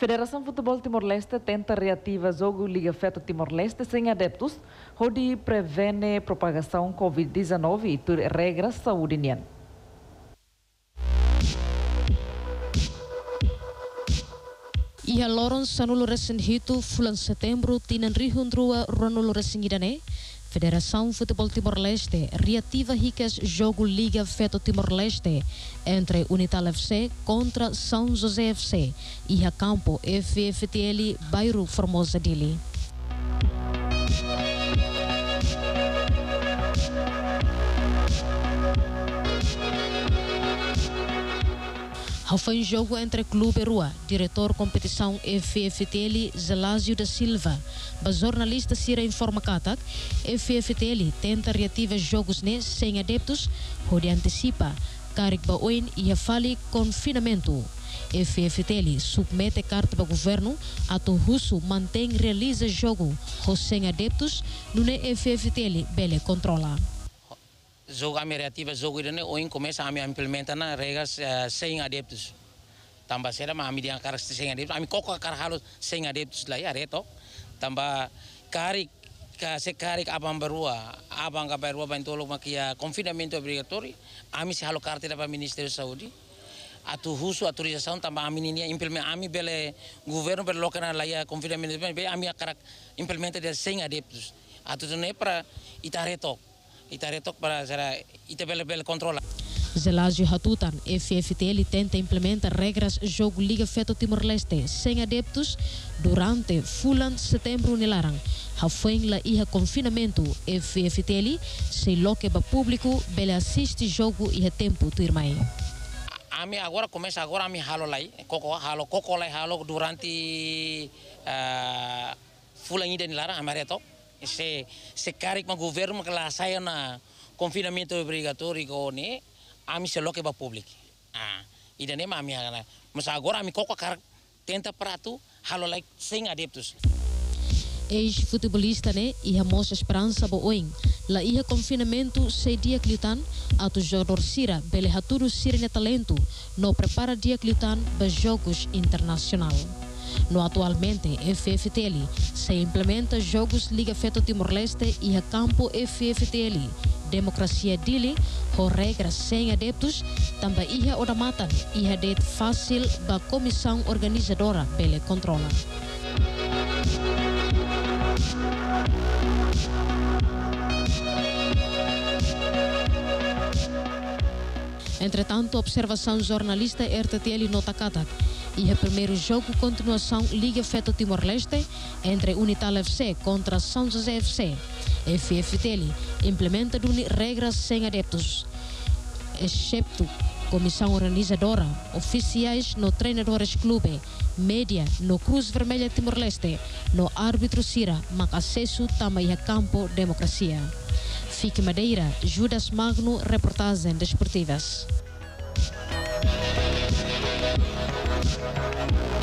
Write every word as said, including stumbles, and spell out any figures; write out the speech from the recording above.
Federação Futebol Timor-Leste tenta reativa jogo Liga Feto Timor-Leste sem adeptos, onde prevene propagação covid dezenove e por regras saúde nian. Ia loron sanulu resen hitu bulan setembro tinan rihun rua ronulu resen idane. Federação Futebol Timor-Leste reativa ricas jogo Liga Feto Timor-Leste entre Unital F C contra São José F C e a campo F F T L bairro Formosa Dili. Foi um jogo entre Clube Rua, diretor competição F F T L Zelásio da Silva. A jornalista Cira informa que F F T L tenta reativar jogos né, sem adeptos, onde antecipa Karik Baoin e a fale confinamento. F F T L submete carta para o governo, a Russo mantém realiza jogo sem adeptos, no F F T L bele controla. Jogo a reativa jogo irane oin começa a me implementar na regras uh, sem adeptos. Tambah será mas ami dia karas sem adeptos. Ami koko kar halos sem adeptos lah ya reto. Tambah karik ka se karik abang berua, abang ka berua bantolo makia confinamento obrigatório. Ami se halo carta da Ministério Saúde. Atu husu autorização tambah ami ni implement ami bele governo bele lokana lah ya confinamento be ami karak implementa dia sem adeptos. Atu tu ne para itareto. Itaretok para será itebele controla. Zelásio Hatutan, F F T L tenta implementar regras jogo Liga Feto Timor-Leste sem adeptos durante fulan setembro nilarang. Hafueng la iha confinamento F F T L se loque ba público bele assiste jogo iha tempo tu irmai. Ami agora começa agora ami halo lai, koko halo koko lai halo durante uh, fulan ida nilarang amareto. Se se karik ma governo que lá saia na confinamento obrigatório ne ami se loque ba público ah e daí ma ami agora mas agora ami coco karak tenta prato halo like sem adeptos. Ex-futebolista né e a moça esperança booing la ia confinamento se dia clitan atu jogador Sira bele haturu Sira talento no prepara dia clitan ba jogos internacional. No atualmente F F T L se implementa jogos Liga Feto Timor-Leste e a campo F F T L democracia dele com regras sem adeptos também ia odamatan ia det fácil ba comissão organizadora bele controla. Entretanto, observação jornalista R T T L nota Katak e o primeiro jogo continuação Liga Feto Timor-Leste entre Unital F C contra São José F C. F F T L implementa regras sem adeptos, excepto comissão organizadora, oficiais no treinadores clube, média no Cruz Vermelha Timor-Leste, no árbitro Sira, mas acesso também a campo democracia. Fique Madeira, Judas Magno, reportagem desportivas.